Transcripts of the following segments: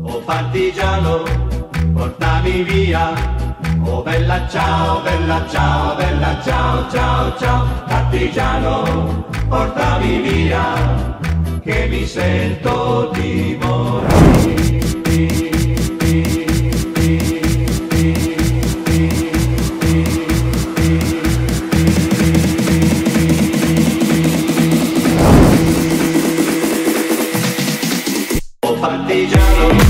Oh partigiano, portami via. Oh bella ciao, bella ciao, bella ciao, ciao, ciao. Partigiano, portami via, che mi sento di morire. Oh partigiano,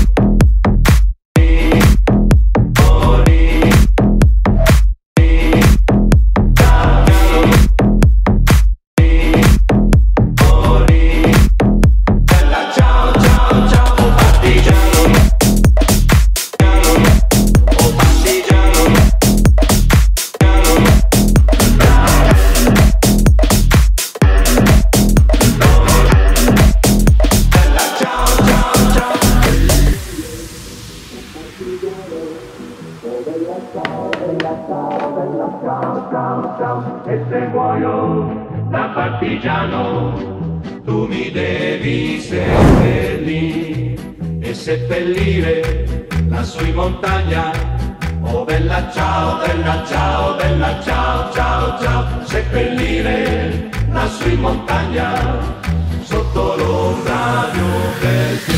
e se muoio da partigiano tu mi devi seppellire e seppellire lassù in montagna. Oh bella ciao, bella ciao, bella ciao, ciao, ciao. Seppellire lassù in montagna sotto l'ombra di un bel